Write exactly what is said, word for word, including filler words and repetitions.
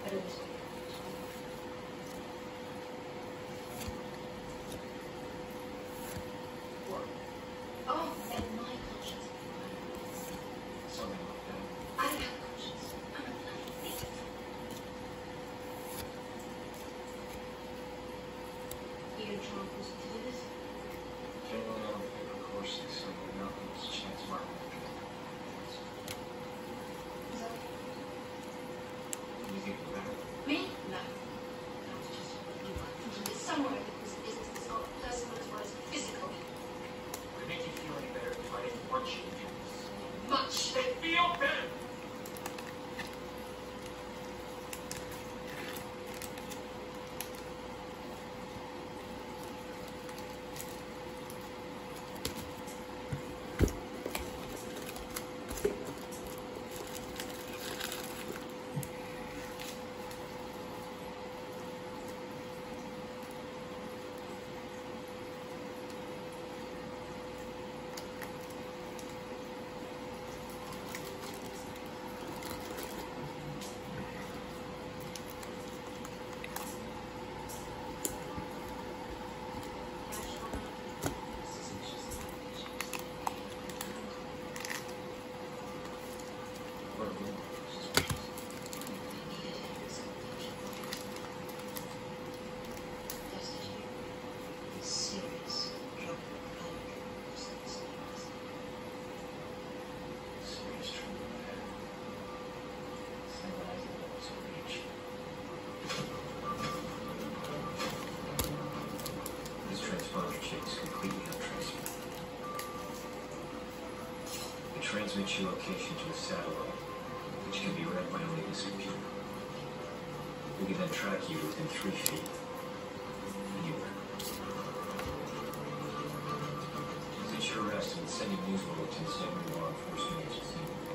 Oh, and my conscience. Something like that. I have a conscience. I'm a bloody thief. Ian Trump was to do this? Generally, on the paper courses, so you know it's Chance Martin. Is that You think it's better? me? No. That was just you want to get somewhere that was business that's not personal as well as physical. Would it make you feel any better if I didn't punch you? Much. They feel better! Transmits your location to a satellite, which can be read by only this computer. We can then track you within three feet. Anywhere. Since your arrest and sending news bulletins to every law enforcement agency.